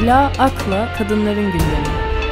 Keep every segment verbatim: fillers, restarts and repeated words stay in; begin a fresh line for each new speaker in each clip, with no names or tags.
Sayıyla, akla, kadınların gündemi.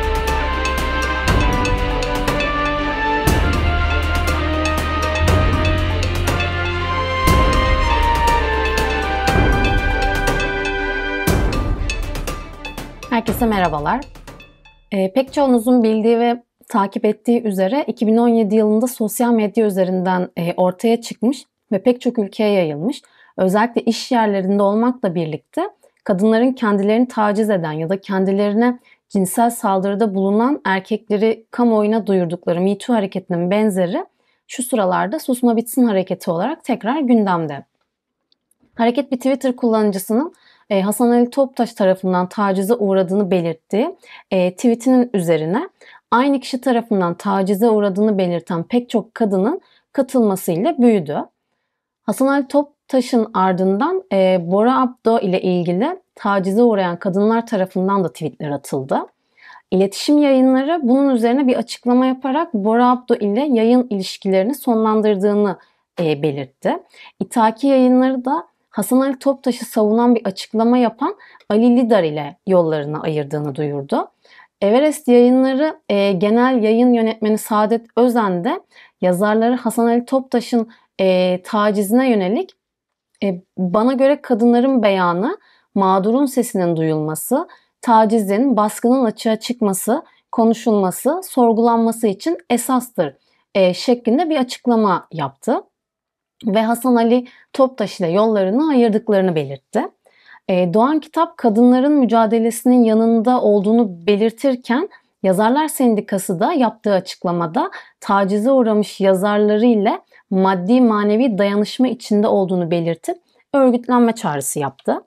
Herkese merhabalar. E, pek çoğunuzun bildiği ve takip ettiği üzere iki bin on yedi yılında sosyal medya üzerinden e, ortaya çıkmış ve pek çok ülkeye yayılmış. Özellikle iş yerlerinde olmakla birlikte kadınların kendilerini taciz eden ya da kendilerine cinsel saldırıda bulunan erkekleri kamuoyuna duyurdukları Me Too hareketinin benzeri şu sıralarda Susma Bitsin hareketi olarak tekrar gündemde. Hareket bir Twitter kullanıcısının e, Hasan Ali Toptaş tarafından tacize uğradığını belirttiği e, tweetinin üzerine aynı kişi tarafından tacize uğradığını belirten pek çok kadının katılmasıyla büyüdü. Hasan Ali Toptaş'ın ardından e, Bora Abdo ile ilgili tacize uğrayan kadınlar tarafından da tweetler atıldı. İletişim Yayınları bunun üzerine bir açıklama yaparak Bora Abdo ile yayın ilişkilerini sonlandırdığını e, belirtti. İtaki Yayınları da Hasan Ali Toptaş'ı savunan bir açıklama yapan Ali Lidar ile yollarını ayırdığını duyurdu. Everest Yayınları e, Genel Yayın Yönetmeni Saadet Özen de yazarları Hasan Ali Toptaş'ın e, tacizine yönelik e, bana göre kadınların beyanı, mağdurun sesinin duyulması, tacizin, baskının açığa çıkması, konuşulması, sorgulanması için esastır e, şeklinde bir açıklama yaptı. Ve Hasan Ali Toptaş ile yollarını ayırdıklarını belirtti. E, Doğan Kitap kadınların mücadelesinin yanında olduğunu belirtirken Yazarlar Sendikası da yaptığı açıklamada tacize uğramış yazarları ile maddi manevi dayanışma içinde olduğunu belirtip örgütlenme çağrısı yaptı.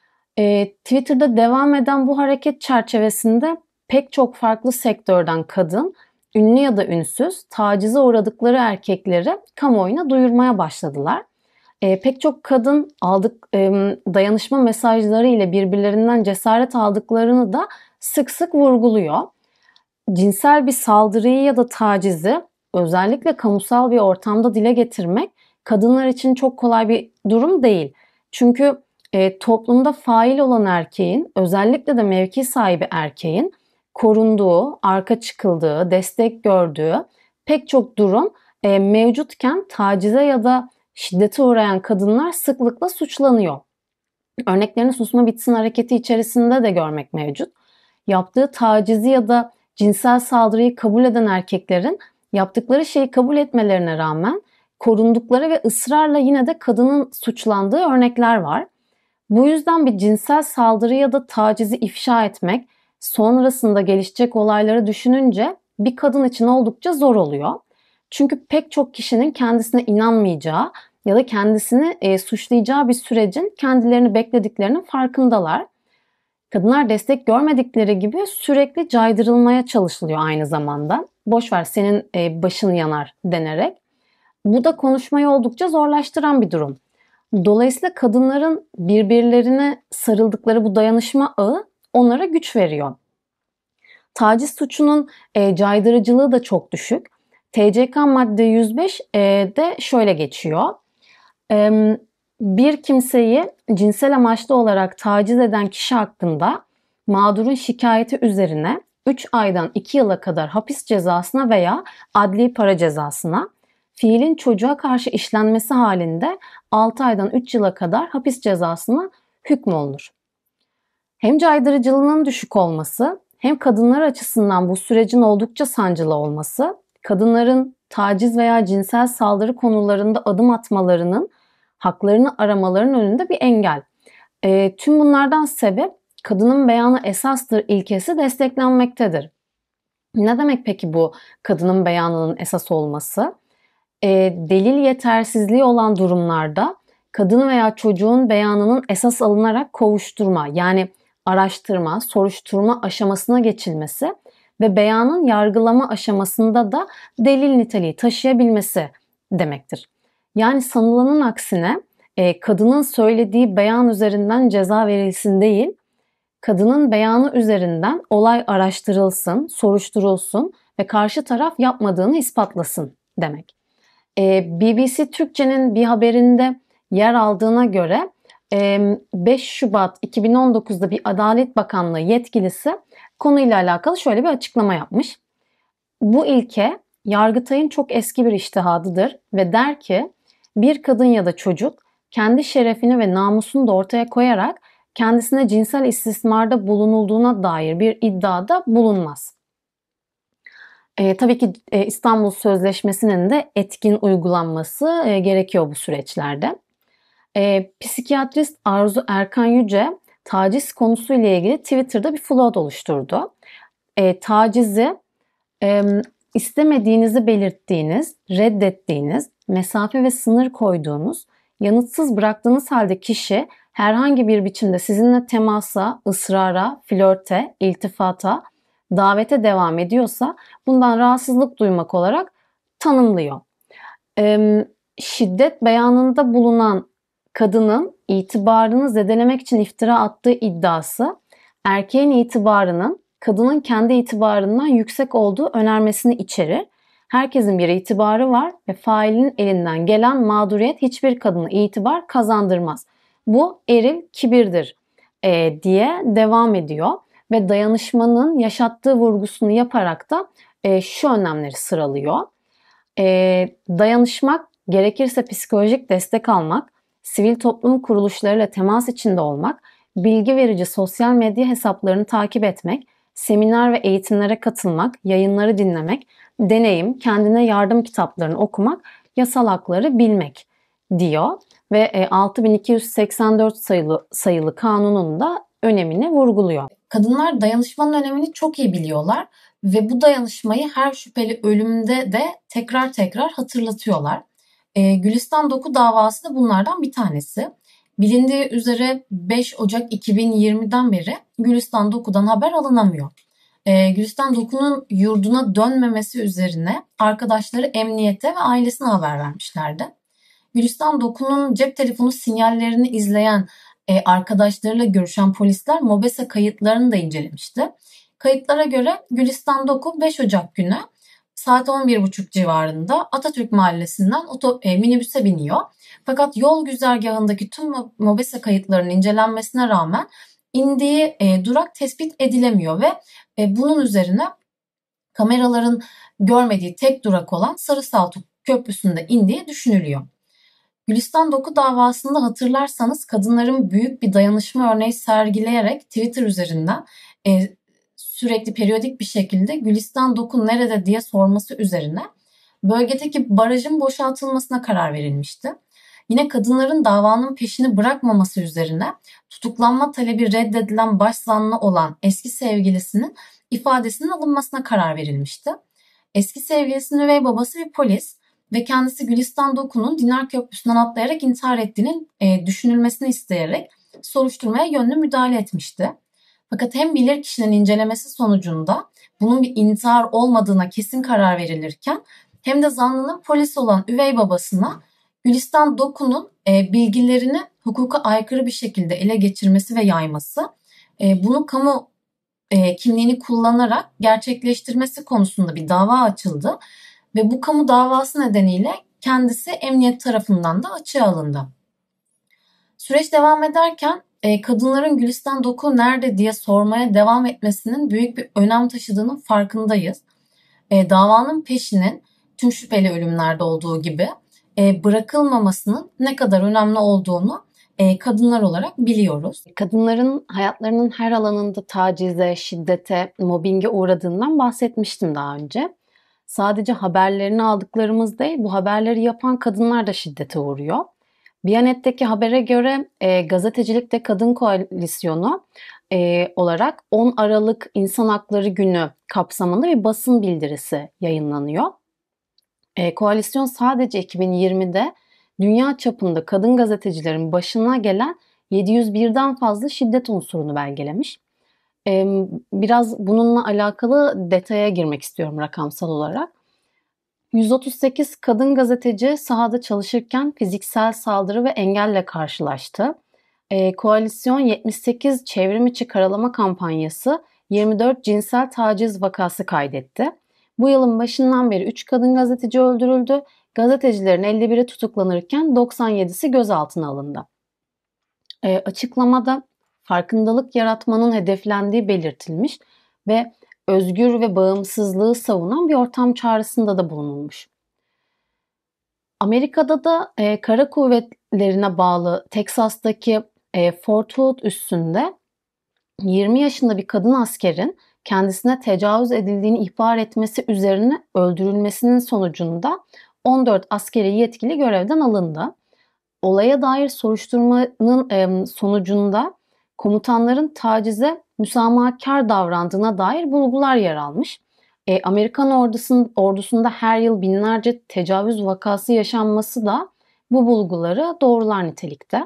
E, Twitter'da devam eden bu hareket çerçevesinde pek çok farklı sektörden kadın, ünlü ya da ünsüz tacize uğradıkları erkekleri kamuoyuna duyurmaya başladılar. E, pek çok kadın aldık e, dayanışma mesajları ile birbirlerinden cesaret aldıklarını da sık sık vurguluyor. Cinsel bir saldırıyı ya da tacizi özellikle kamusal bir ortamda dile getirmek kadınlar için çok kolay bir durum değil. Çünkü e, toplumda fail olan erkeğin, özellikle de mevki sahibi erkeğin korunduğu, arka çıkıldığı, destek gördüğü pek çok durum e, mevcutken tacize ya da şiddete uğrayan kadınlar sıklıkla suçlanıyor. Örneklerini Susma Bitsin hareketi içerisinde de görmek mevcut. Yaptığı tacizi ya da cinsel saldırıyı kabul eden erkeklerin yaptıkları şeyi kabul etmelerine rağmen korundukları ve ısrarla yine de kadının suçlandığı örnekler var. Bu yüzden bir cinsel saldırı ya da tacizi ifşa etmek, sonrasında gelişecek olayları düşününce bir kadın için oldukça zor oluyor. Çünkü pek çok kişinin kendisine inanmayacağı ya da kendisini e, suçlayacağı bir sürecin kendilerini beklediklerinin farkındalar. Kadınlar destek görmedikleri gibi sürekli caydırılmaya çalışılıyor aynı zamanda. Boş ver senin e, başın yanar denerek. Bu da konuşmayı oldukça zorlaştıran bir durum. Dolayısıyla kadınların birbirlerine sarıldıkları bu dayanışma ağı onlara güç veriyor. Taciz suçunun e, caydırıcılığı da çok düşük. T C K madde yüz beş e, de şöyle geçiyor. E, bir kimseyi cinsel amaçlı olarak taciz eden kişi hakkında mağdurun şikayeti üzerine üç aydan iki yıla kadar hapis cezasına veya adli para cezasına, fiilin çocuğa karşı işlenmesi halinde altı aydan üç yıla kadar hapis cezasına hükmolunur. Hem caydırıcılığının düşük olması, hem kadınlar açısından bu sürecin oldukça sancılı olması, kadınların taciz veya cinsel saldırı konularında adım atmalarının, haklarını aramalarının önünde bir engel. E, tüm bunlardan sebep kadının beyanı esastır ilkesi desteklenmektedir. Ne demek peki bu kadının beyanının esas olması? E, delil yetersizliği olan durumlarda kadın veya çocuğun beyanının esas alınarak kovuşturma, yani araştırma, soruşturma aşamasına geçilmesi ve beyanın yargılama aşamasında da delil niteliği taşıyabilmesi demektir. Yani sanılanın aksine e, kadının söylediği beyan üzerinden ceza verilsin değil, kadının beyanı üzerinden olay araştırılsın, soruşturulsun ve karşı taraf yapmadığını ispatlasın demek. E, B B C Türkçe'nin bir haberinde yer aldığına göre beş Şubat iki bin on dokuzda bir Adalet Bakanlığı yetkilisi konuyla alakalı şöyle bir açıklama yapmış. Bu ilke Yargıtay'ın çok eski bir içtihadıdır ve der ki bir kadın ya da çocuk kendi şerefini ve namusunu da ortaya koyarak kendisine cinsel istismarda bulunulduğuna dair bir iddiada bulunmaz. E, tabii ki e, İstanbul Sözleşmesi'nin de etkin uygulanması e, gerekiyor bu süreçlerde. E, psikiyatrist Arzu Erkan Yüce taciz konusuyla ilgili Twitter'da bir flood oluşturdu. E, tacizi e, istemediğinizi belirttiğiniz, reddettiğiniz, mesafe ve sınır koyduğunuz, yanıtsız bıraktığınız halde kişi herhangi bir biçimde sizinle temasa, ısrara, flörte, iltifata, davete devam ediyorsa bundan rahatsızlık duymak olarak tanımlıyor. E, şiddet beyanında bulunan kadının itibarını zedelemek için iftira attığı iddiası erkeğin itibarının kadının kendi itibarından yüksek olduğu önermesini içerir. Herkesin bir itibarı var ve failin elinden gelen mağduriyet hiçbir kadına itibar kazandırmaz. Bu eril kibirdir e, diye devam ediyor ve dayanışmanın yaşattığı vurgusunu yaparak da e, şu önlemleri sıralıyor. E, dayanışmak, gerekirse psikolojik destek almak, sivil toplum kuruluşlarıyla temas içinde olmak, bilgi verici sosyal medya hesaplarını takip etmek, seminer ve eğitimlere katılmak, yayınları dinlemek, deneyim, kendine yardım kitaplarını okumak, yasal hakları bilmek diyor ve altı bin iki yüz seksen dört sayılı, sayılı kanunun da önemini vurguluyor. Kadınlar dayanışmanın önemini çok iyi biliyorlar ve bu dayanışmayı her şüpheli ölümde de tekrar tekrar hatırlatıyorlar. Ee, Gülistan Doku davası da bunlardan bir tanesi. Bilindiği üzere beş Ocak iki bin yirmiden beri Gülistan Doku'dan haber alınamıyor. Ee, Gülistan Doku'nun yurduna dönmemesi üzerine arkadaşları emniyete ve ailesine haber vermişlerdi. Gülistan Doku'nun cep telefonu sinyallerini izleyen e, arkadaşlarıyla görüşen polisler MOBESE kayıtlarını da incelemişti. Kayıtlara göre Gülistan Doku beş Ocak günü saat on bir buçuk civarında Atatürk Mahallesi'nden oto, e, minibüse biniyor. Fakat yol güzergahındaki tüm MOBESE kayıtlarının incelenmesine rağmen indiği e, durak tespit edilemiyor ve e, bunun üzerine kameraların görmediği tek durak olan Sarısaltuk Köprüsü'nde indiği düşünülüyor. Gülistan Doku davasında hatırlarsanız kadınların büyük bir dayanışma örneği sergileyerek Twitter üzerinden e, sürekli periyodik bir şekilde Gülistan Doku nerede diye sorması üzerine bölgedeki barajın boşaltılmasına karar verilmişti. Yine kadınların davanın peşini bırakmaması üzerine tutuklanma talebi reddedilen başzanlı olan eski sevgilisinin ifadesinin alınmasına karar verilmişti. Eski sevgilisinin üvey babası bir polis ve kendisi Gülistan Doku'nun Dinar Köprüsü'nden atlayarak intihar ettiğinin e, düşünülmesini isteyerek soruşturmaya yönlü müdahale etmişti. Fakat hem bilirkişinin incelemesi sonucunda bunun bir intihar olmadığına kesin karar verilirken hem de zanlının polis olan üvey babasına Gülistan Doku'nun e, bilgilerini hukuka aykırı bir şekilde ele geçirmesi ve yayması, e, bunu kamu e, kimliğini kullanarak gerçekleştirmesi konusunda bir dava açıldı ve bu kamu davası nedeniyle kendisi emniyet tarafından da açığa alındı. Süreç devam ederken e, kadınların Gülistan Doku nerede diye sormaya devam etmesinin büyük bir önem taşıdığının farkındayız. E, davanın peşinin tüm şüpheli ölümlerde olduğu gibi e, bırakılmamasının ne kadar önemli olduğunu e, kadınlar olarak biliyoruz. Kadınların hayatlarının her alanında tacize, şiddete, mobbinge uğradığından bahsetmiştim daha önce. Sadece haberlerini aldıklarımız değil, bu haberleri yapan kadınlar da şiddete uğruyor. Biyanet'teki habere göre e, Gazetecilikte Kadın Koalisyonu e, olarak on Aralık İnsan Hakları Günü kapsamında bir basın bildirisi yayınlanıyor. E, koalisyon sadece iki bin yirmide dünya çapında kadın gazetecilerin başına gelen yedi yüz birden fazla şiddet unsurunu belgelemiş. E, biraz bununla alakalı detaya girmek istiyorum rakamsal olarak. yüz otuz sekiz kadın gazeteci sahada çalışırken fiziksel saldırı ve engelle karşılaştı. E, koalisyon yetmiş sekiz çevrim içi karalama kampanyası, yirmi dört cinsel taciz vakası kaydetti. Bu yılın başından beri üç kadın gazeteci öldürüldü. Gazetecilerin elli biri tutuklanırken doksan yedisi gözaltına alındı. E, açıklamada farkındalık yaratmanın hedeflendiği belirtilmiş ve özgür ve bağımsızlığı savunan bir ortam çağrısında da bulunulmuş. Amerika'da da e, kara kuvvetlerine bağlı Teksas'taki e, Fort Hood üssünde yirmi yaşında bir kadın askerin kendisine tecavüz edildiğini ihbar etmesi üzerine öldürülmesinin sonucunda on dört askeri yetkili görevden alındı. Olaya dair soruşturmanın e, sonucunda komutanların tacize müsamahakar davrandığına dair bulgular yer almış. E, Amerikan ordusun, ordusunda her yıl binlerce tecavüz vakası yaşanması da bu bulguları doğrular nitelikte.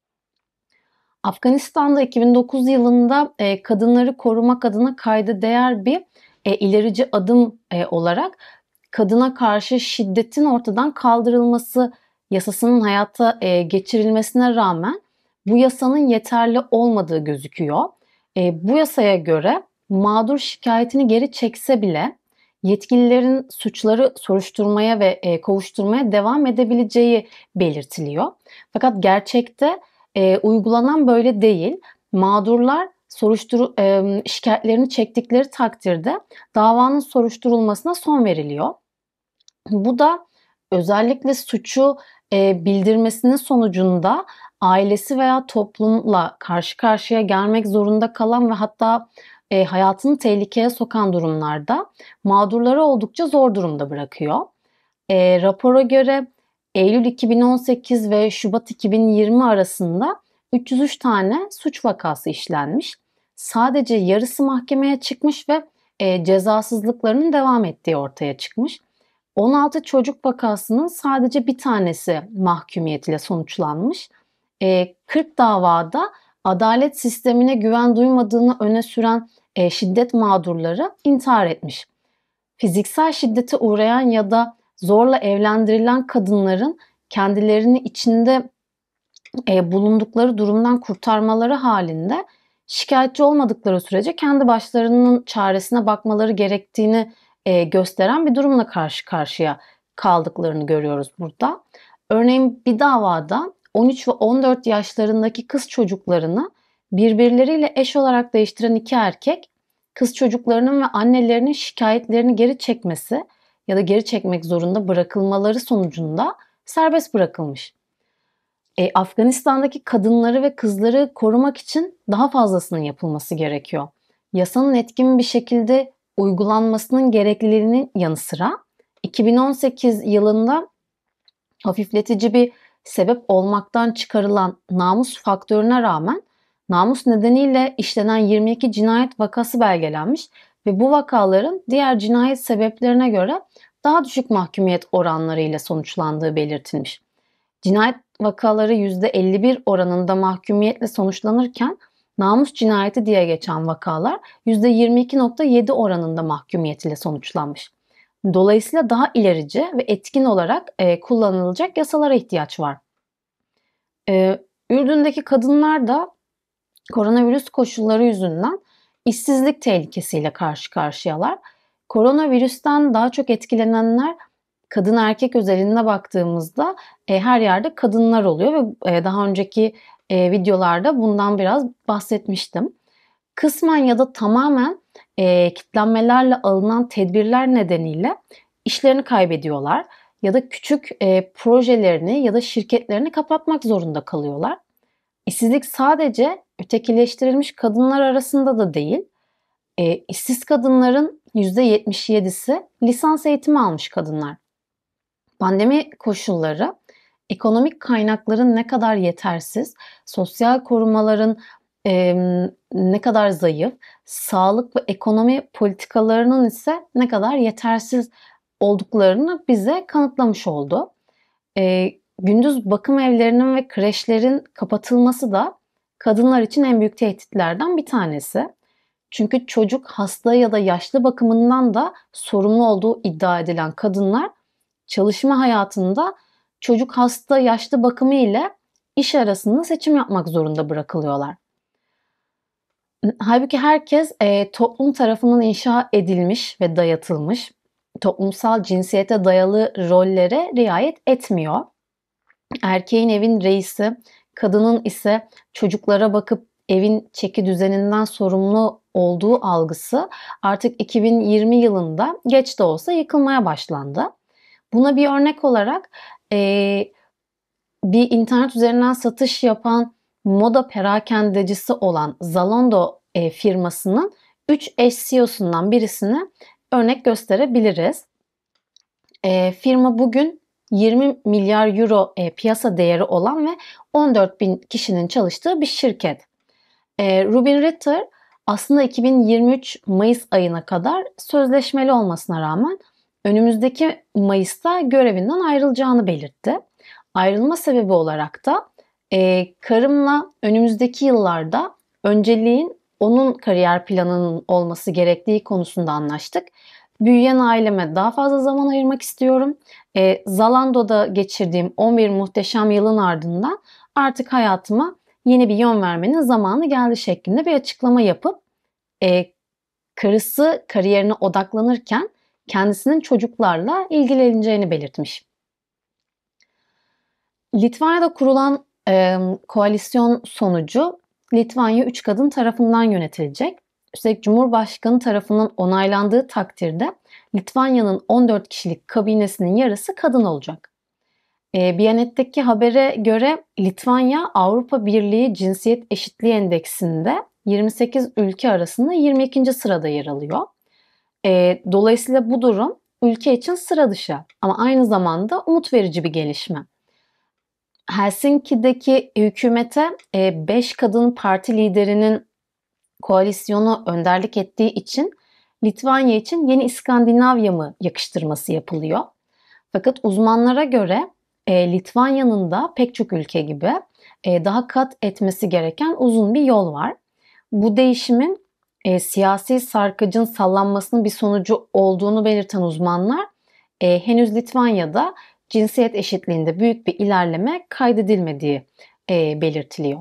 Afganistan'da iki bin dokuz yılında e, kadınları korumak adına kayda değer bir e, ilerici adım e, olarak kadına karşı şiddetin ortadan kaldırılması yasasının hayata e, geçirilmesine rağmen bu yasanın yeterli olmadığı gözüküyor. E, bu yasaya göre mağdur şikayetini geri çekse bile yetkililerin suçları soruşturmaya ve e, kovuşturmaya devam edebileceği belirtiliyor. Fakat gerçekte e, uygulanan böyle değil. Mağdurlar soruşturu e, şikayetlerini çektikleri takdirde davanın soruşturulmasına son veriliyor. Bu da özellikle suçu e, bildirmesinin sonucunda ailesi veya toplumla karşı karşıya gelmek zorunda kalan ve hatta e, hayatını tehlikeye sokan durumlarda mağdurları oldukça zor durumda bırakıyor. E, rapora göre Eylül iki bin on sekiz ve Şubat iki bin yirmi arasında üç yüz üç tane suç vakası işlenmiş. Sadece yarısı mahkemeye çıkmış ve e, cezasızlıklarının devam ettiği ortaya çıkmış. on altı çocuk vakasının sadece bir tanesi mahkumiyet ile sonuçlanmış. E, kırk davada adalet sistemine güven duymadığını öne süren e, şiddet mağdurları intihar etmiş. Fiziksel şiddete uğrayan ya da zorla evlendirilen kadınların kendilerini içinde e, bulundukları durumdan kurtarmaları halinde şikayetçi olmadıkları sürece kendi başlarının çaresine bakmaları gerektiğini e, gösteren bir durumla karşı karşıya kaldıklarını görüyoruz burada. Örneğin bir davada on üç ve on dört yaşlarındaki kız çocuklarını birbirleriyle eş olarak değiştiren iki erkek, kız çocuklarının ve annelerinin şikayetlerini geri çekmesi ya da geri çekmek zorunda bırakılmaları sonucunda serbest bırakılmış. E, Afganistan'daki kadınları ve kızları korumak için daha fazlasının yapılması gerekiyor. Yasanın etkin bir şekilde uygulanmasının gerekliliğinin yanı sıra iki bin on sekiz yılında hafifletici bir sebep olmaktan çıkarılan namus faktörüne rağmen namus nedeniyle işlenen yirmi iki cinayet vakası belgelenmiş ve bu vakaların diğer cinayet sebeplerine göre daha düşük mahkumiyet oranları ile sonuçlandığı belirtilmiş. Cinayet vakaları yüzde elli bir oranında mahkumiyetle sonuçlanırken namus cinayeti diye geçen vakalar yüzde yirmi iki virgül yedi oranında mahkumiyet ile sonuçlanmış. Dolayısıyla daha ilerici ve etkin olarak e, kullanılacak yasalara ihtiyaç var. E, Ürdün'deki kadınlar da koronavirüs koşulları yüzünden işsizlik tehlikesiyle karşı karşıyalar. Koronavirüsten daha çok etkilenenler kadın erkek özelinde baktığımızda e, her yerde kadınlar oluyor ve e, daha önceki e, videolarda bundan biraz bahsetmiştim. Kısmen ya da tamamen e, kitlenmelerle alınan tedbirler nedeniyle işlerini kaybediyorlar ya da küçük e, projelerini ya da şirketlerini kapatmak zorunda kalıyorlar. İşsizlik sadece ötekileştirilmiş kadınlar arasında da değil, e, işsiz kadınların yüzde yetmiş yedisi lisans eğitimi almış kadınlar. Pandemi koşulları, ekonomik kaynakların ne kadar yetersiz, sosyal korumaların e, ne kadar zayıf, sağlık ve ekonomi politikalarının ise ne kadar yetersiz olduklarını bize kanıtlamış oldu. E, gündüz bakım evlerinin ve kreşlerin kapatılması da kadınlar için en büyük tehditlerden bir tanesi. Çünkü çocuk hasta ya da yaşlı bakımından da sorumlu olduğu iddia edilen kadınlar çalışma hayatında çocuk hasta yaşlı bakımı ile iş arasında seçim yapmak zorunda bırakılıyorlar. Halbuki herkes e, toplum tarafından inşa edilmiş ve dayatılmış toplumsal cinsiyete dayalı rollere riayet etmiyor. Erkeğin evin reisi, kadının ise çocuklara bakıp evin çeki düzeninden sorumlu olduğu algısı artık iki bin yirmi yılında geç de olsa yıkılmaya başlandı. Buna bir örnek olarak e, bir internet üzerinden satış yapan moda perakendecisi olan Zalando e, firmasının üç eş C E O'sundan birisini örnek gösterebiliriz. E, firma bugün yirmi milyar euro e, piyasa değeri olan ve on dört bin kişinin çalıştığı bir şirket. E, Rubin Ritter aslında iki bin yirmi üç Mayıs ayına kadar sözleşmeli olmasına rağmen önümüzdeki Mayıs'ta görevinden ayrılacağını belirtti. Ayrılma sebebi olarak da e, karımla önümüzdeki yıllarda önceliğin onun kariyer planının olması gerektiği konusunda anlaştık. Büyüyen aileme daha fazla zaman ayırmak istiyorum. E, Zalando'da geçirdiğim on bir muhteşem yılın ardından artık hayatıma yeni bir yön vermenin zamanı geldi şeklinde bir açıklama yapıp e, karısı kariyerine odaklanırken kendisinin çocuklarla ilgileneceğini belirtmiş. Litvanya'da kurulan e, koalisyon sonucu Litvanya üç kadın tarafından yönetilecek. Üstelik Cumhurbaşkanı tarafından onaylandığı takdirde Litvanya'nın on dört kişilik kabinesinin yarısı kadın olacak. E, Biyanet'teki habere göre Litvanya Avrupa Birliği Cinsiyet Eşitliği Endeksinde yirmi sekiz ülke arasında yirmi ikinci sırada yer alıyor. E, dolayısıyla bu durum ülke için sıra dışı ama aynı zamanda umut verici bir gelişme. Helsinki'deki hükümete beş kadın parti liderinin koalisyonu önderlik ettiği için Litvanya için yeni İskandinavya mı yakıştırması yapılıyor. Fakat uzmanlara göre e, Litvanya'nın da pek çok ülke gibi e, daha kat etmesi gereken uzun bir yol var. Bu değişimin e, siyasi sarkacın sallanmasının bir sonucu olduğunu belirten uzmanlar e, henüz Litvanya'da cinsiyet eşitliğinde büyük bir ilerleme kaydedilmediği e, belirtiliyor.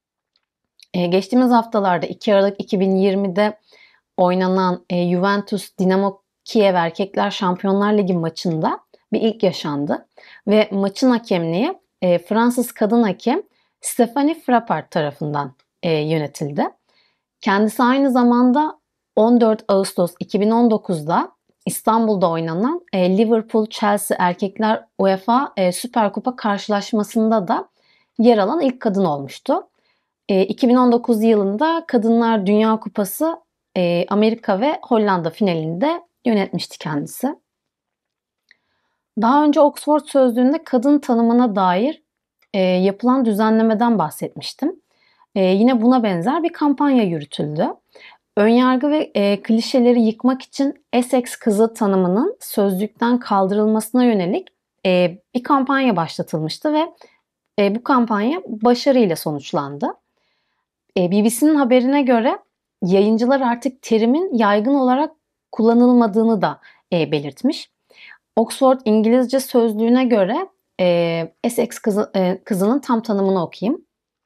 E, geçtiğimiz haftalarda iki Aralık iki bin yirmide oynanan e, Juventus Dinamo Kiev Erkekler Şampiyonlar Ligi maçında bir ilk yaşandı ve maçın hakemliği e, Fransız kadın hakem Stéphanie Frappart tarafından e, yönetildi. Kendisi aynı zamanda on dört Ağustos iki bin on dokuzda İstanbul'da oynanan e, Liverpool-Chelsea Erkekler UEFA e, Süper Kupa karşılaşmasında da yer alan ilk kadın olmuştu. E, iki bin on dokuz yılında Kadınlar Dünya Kupası e, Amerika ve Hollanda finalinde yönetmişti kendisi. Daha önce Oxford Sözlüğü'nde kadın tanımına dair e, yapılan düzenlemeden bahsetmiştim. E, yine buna benzer bir kampanya yürütüldü. Önyargı ve e, klişeleri yıkmak için Essex kızı tanımının sözlükten kaldırılmasına yönelik e, bir kampanya başlatılmıştı ve e, bu kampanya başarıyla sonuçlandı. E, B B C'nin haberine göre yayıncılar artık terimin yaygın olarak kullanılmadığını da e, belirtmiş. Oxford İngilizce Sözlüğü'ne göre e, Essex kızı, e, kızının tam tanımını okuyayım.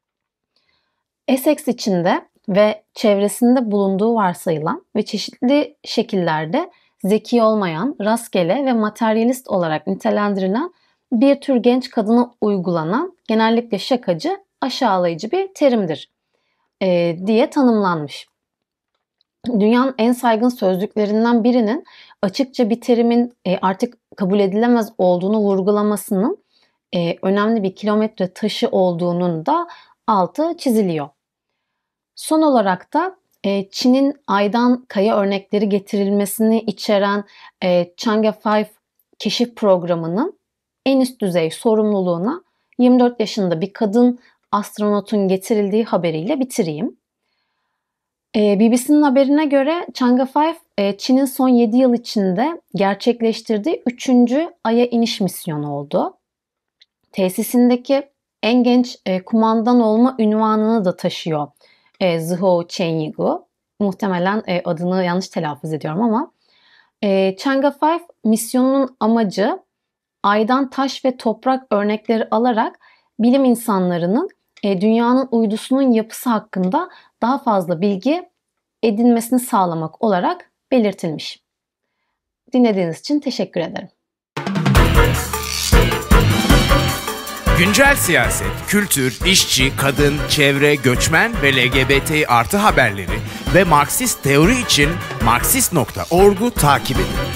Essex içinde ve çevresinde bulunduğu varsayılan ve çeşitli şekillerde zeki olmayan, rastgele ve materyalist olarak nitelendirilen bir tür genç kadına uygulanan genellikle şakacı, aşağılayıcı bir terimdir e, diye tanımlanmış. Dünyanın en saygın sözlüklerinden birinin açıkça bir terimin e, artık kabul edilemez olduğunu vurgulamasının e, önemli bir kilometre taşı olduğunun da altı çiziliyor. Son olarak da e, Çin'in aydan kaya örnekleri getirilmesini içeren e, Chang'e beş keşif programının en üst düzey sorumluluğuna yirmi dört yaşında bir kadın astronotun getirildiği haberiyle bitireyim. E, B B C'nin haberine göre Chang'e beş e, Çin'in son yedi yıl içinde gerçekleştirdiği üçüncü Ay'a iniş misyonu oldu. Tesisindeki en genç e, kumandan olma unvanını da taşıyor e, Zhou Chenyigu. Muhtemelen e, adını yanlış telaffuz ediyorum ama e, Chang'e beş misyonunun amacı Ay'dan taş ve toprak örnekleri alarak bilim insanlarının e, dünyanın uydusunun yapısı hakkında daha fazla bilgi edinmesini sağlamak olarak belirtilmiş. Dinlediğiniz için teşekkür ederim.
Güncel siyaset, kültür, işçi, kadın, çevre, göçmen ve L G B T artı haberleri ve Marksist teori için Marksist nokta org'u takip edin.